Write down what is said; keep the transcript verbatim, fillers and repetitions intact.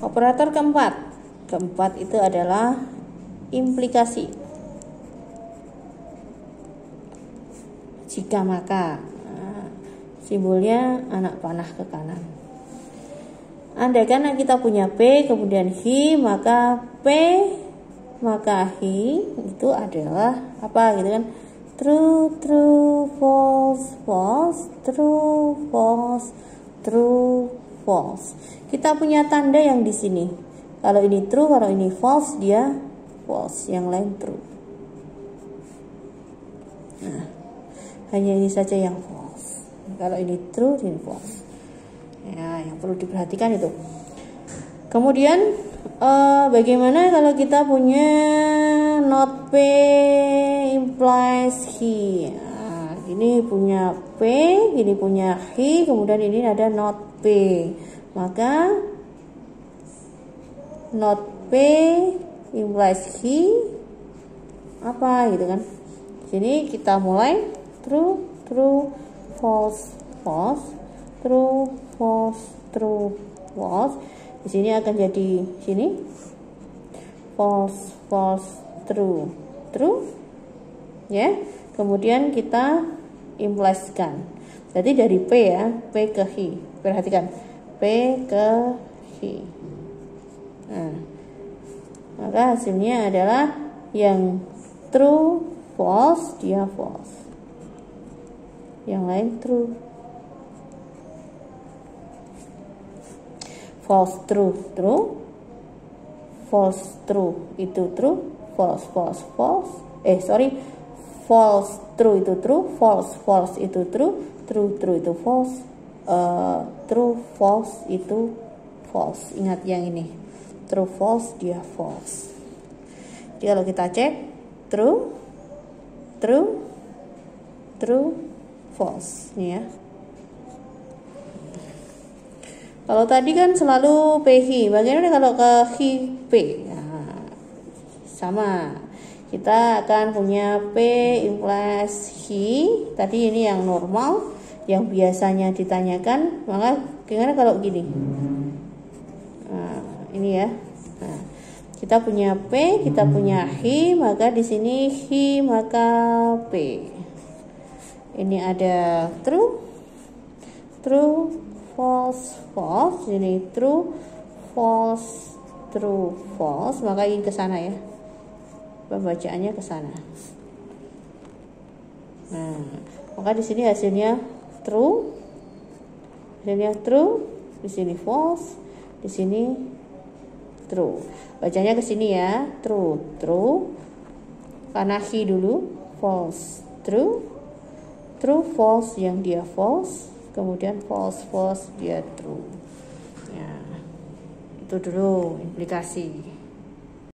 Operator keempat. Keempat itu adalah implikasi. Jika maka. Nah, simbolnya anak panah ke kanan. Andaikan kita punya P kemudian he, maka P maka he itu adalah apa gitu kan? True, true, false, false, true, false, true, false. Kita punya tanda yang di sini. Kalau ini true, kalau ini false, dia false, yang lain true. Nah, hanya ini saja yang false. Kalau ini true, ini false. Ya, yang perlu diperhatikan itu. Kemudian eh, bagaimana kalau kita punya not P implies he. Nah, ini punya P, ini punya he, kemudian ini ada not P. Maka not P implies he apa gitu kan? Sini kita mulai true, true, false, false, true, false, true, false. Di sini akan jadi sini false, false, true, true, ya. Kemudian kita implieskan. Jadi dari P ya, P ke he. Perhatikan, P ke he. Nah, maka hasilnya adalah yang true, false, dia false. Yang lain true. False, true, true. False, true, itu true. False, false, false. Eh, sorry. False, true itu true. False, false itu true. True, true itu false. Uh, true, false itu false. Ingat yang ini. True, false, dia false. Jadi kalau kita cek true, true, true, false. Ini ya. Kalau tadi kan selalu P H, bagaimana kalau ke H P? Nah, sama. Kita akan punya P implies H. Tadi ini yang normal, yang biasanya ditanyakan. Maka gimana kalau gini? Nah, ini ya. Nah, kita punya P, kita punya H, maka di sini H maka P. Ini ada true, true, false, false. Ini true, false, true, false. Maka ini ke sana ya. Pembacaannya ke sana. Nah, maka di sini hasilnya true. Hasilnya true, di sini false, di sini true. Bacanya ke sini ya. True, true. Karena he dulu, false, true. True, false yang dia false. Kemudian false, false dia true. Ya, itu dulu implikasi.